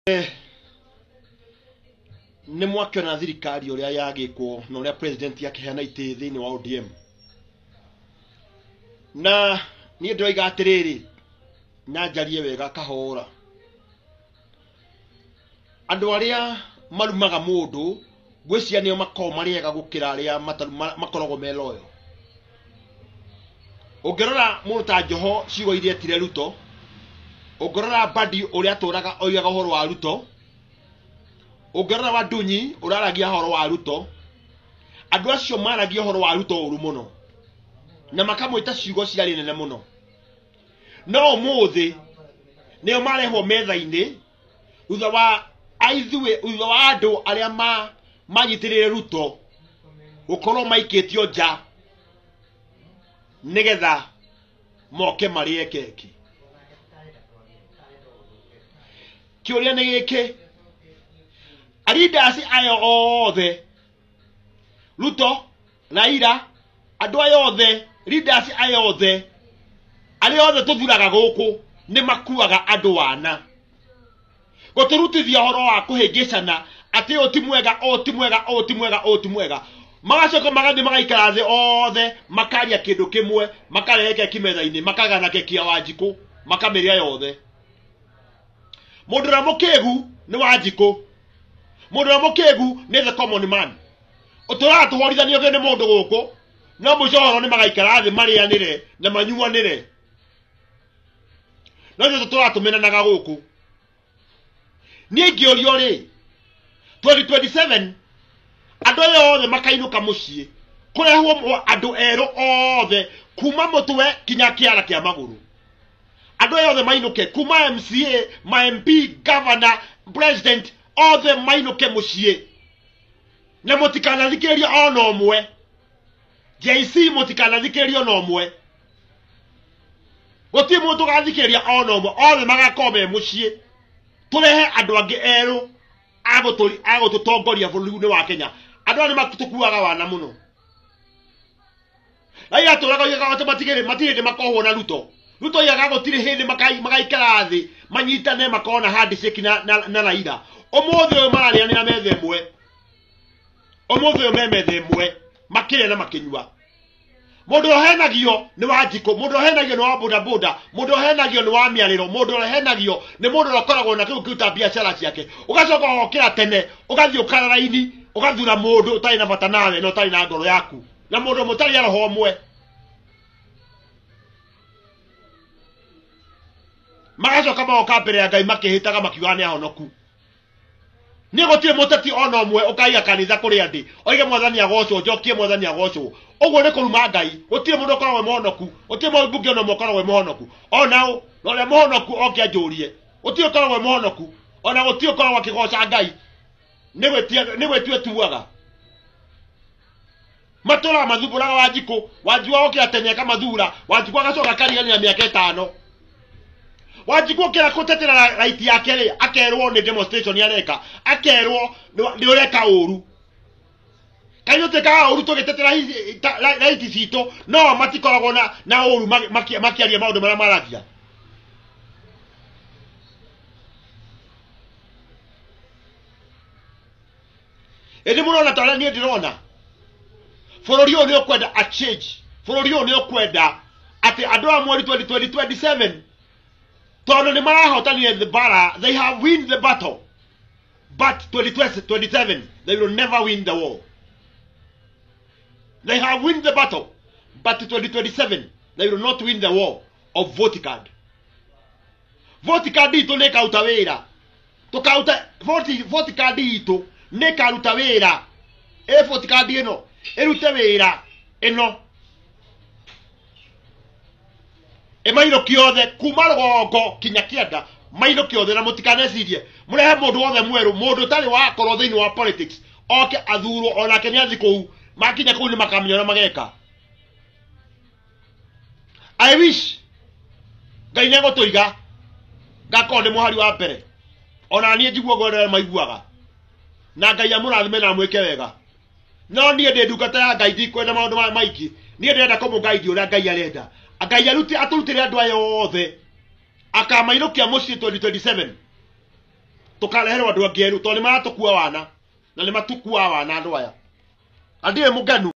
Nĩ mwakiona thirikari ũrĩa yagĩkwo na ũrĩa president yakiheana itĩ thĩinĩ wa ODM, na niĩ ndĩroiga atĩrĩrĩ, na njarie wega kahora, andũ arĩa marumaga mũndũ gwĩcia nĩo makoragwo marĩ ega gũkĩra arĩa makoragwo me loyal. Ũngĩrora mũndũ ta Joho ciugo iria etire Ruto, ũngĩrora Mbadi ũrĩa atũraga oigaga ũhoro wa Ruto, ũngĩrora Wandunyi ũraragia ũhoro wa Ruto, andũ acio maragia ũhoro wa Ruto ũru mũno na makamwĩta ciugo ciarĩ nene mũno. No ũmũthĩ nĩo marehwo metha-inĩ thutha wa andũ arĩa manyitĩrĩire Ruto gũkorwo maikĩtio nja nĩgetha moke marĩe keki. Kĩũria nĩ gĩkĩ, leaders aya othe, Ruto, Raila, andũ aya othe, leaders aya othe, arĩa othe tũthuraga gũkũ nĩ makuaga andũ wana. Gũtũrutithia ũhoro wa kũhĩngĩcana atĩ ũyũ ti mwega, ũyũ ti mwega, ũyũ ti mwega, ũyũ ti mwega. Magacoka magathiĩ magaikara thĩ othe makaria kĩndũ kĩmwe, makarehe keki metha-inĩ, makagana keki ya Wanjikũ, makamĩrĩa yothe. Mũndũ ũrĩa mũkĩgu nĩ Wanjikũ, mũndũ ũrĩa mũkĩgu nĩ the common man. Ũtũraga tũhorithanio nĩ mũndũ gũkũ, no mũico ũhoro nĩ magaikara thĩ marĩanĩre na manyuanĩre. No ithuĩ tũtũraga tũmenanaga gũkũ. Niĩ ngĩũrio rĩ, 2027 andũ aya othe makainũka mũciĩ, kũrehwo andũ erũ othe kuma mũtwe kinya kĩara kĩa magũrũ. Andũ aya othe mainũke kuma MCA, ma MP, governor, president, othe mainũke mũciĩ. Na mũtikanathikĩrĩria ona ũmwe. JC mũtikanathikĩrĩria ona ũmwe. Gũtirĩ mũndũ ũgathikĩrĩria ona ũmwe, othe magakorwo me mũciĩ. Tũrehe andũ angĩ erũ agũtũtongoria bũrũri-inĩ wa Kenya. Andũ aya nĩ matũkuaga wana mũno. Raila tũraga oigaga atĩ matirĩ hĩndĩ makohwo na Ruto. Ruto oigaga gũtirĩ hĩndĩ magaikara thĩ manyitane makona handshake na Raila. Ũmũthĩ ũyũ mararĩanĩra metha ĩmwe. Ũmũthĩ ũyũ me metha ĩmwe makĩrĩa na makĩnyua. Mũndũ ũrĩa henagio nĩ Wanjikũ, mũndũ ũrĩa henagio nĩ wa bodaboda, mũndũ ũrĩa henagio nĩ wa mĩarĩro, mũndũ ũrĩa henagio nĩ mũndũ ũrĩa ũkoragwo na kĩruta biacara ciake. Ũgacoka ũgokĩra tene, ũgathiĩ ũkarara-ini, ũgathura mũndũ ũtarĩ na bata nawe na ũtarĩ na ngoro yaku, na mũndũ mũtarĩ roho ũmwe. Magacoka magoka mbere ya Ngai makĩhĩtaga makiugaga nĩ ahonoku. Niĩ gũtirĩ mũteti ona ũmwe ũkaiga kanitha kũrĩa ndĩ, oige Mwathani agocwo, njokie Mwathani agocwo. Ũguo nĩ kũruma Ngai. Gũtirĩ mũndũ ũkoragwo mũhonoku, gũtirĩ mũndũ ona ũmwe ũkoragwo mũhonoku. Ona ũ, na ũrĩa mũhonoku oke anjũrie. Gũtirĩ ũkoragwo mũhonoku, ona gũtirĩ ũkoragwo akĩgoca Ngai. Nĩ gwĩtua tuaga. Matũraga mathumbũraga Wanjikũ, Wanjikũ agokĩra tene akamathura, Wanjikũ agacoka akariganĩra mĩaka 5. Wanjikũ kĩra gũtetera right yake rĩ, akerwo nĩ demonstration yareka, akerwo nĩ ũreka ũru. Kaĩ ũtekaga ũru tũgĩtetera right citũ, no matikoragwo na ũru makĩaria maũndũ marĩa maragia. Ĩndĩ mũrona ta ũrĩa niĩ ndĩrona, bũrũri ũyũ nĩ ũkwenda a change, bũrũri ũyũ nĩ ũkwenda atĩ andũ a mweri 2027 tondũ nĩ marahotanire the bara, they have win the battle, but 2027 they will never win the war. They have win the battle, but 2027 they will not win the war of vote card. Vote card itu nĩ kauta wĩra, tũkauta vote card itu nĩ karuta wĩra. Vote card ĩno ĩrute wĩra ĩno mailũki othe kuma rũgongo kinya kĩanda, mailũki othe, na mũtikanecirie mũrehe mũndũ wothe mwerũ, mũndũ ũtarĩ wakorwo thĩinĩ wa politics oke athurwo, onake nĩ athi kũu, makinya kũu nĩ makamenya ũrĩa mageka. I wish Ngai nĩ egũtũiga ngakorwo ndĩ mũhari wa mbere, ona niĩ njiguo ũrĩa maiguaga, na Ngai amũrathime na mwĩke wega. No niĩ ndĩ ndungata ya Ngai, ndikwenda maũndũ maingĩ, niĩ ndĩrenda kũmũgaidi ũrĩa Ngai arenda. Ngai atũrutĩre andũ aya othe akamainũkia mũciĩ 2027. tukareherwo andu angeru to ni matukua wana na ni matukua wana andu aya andie muganu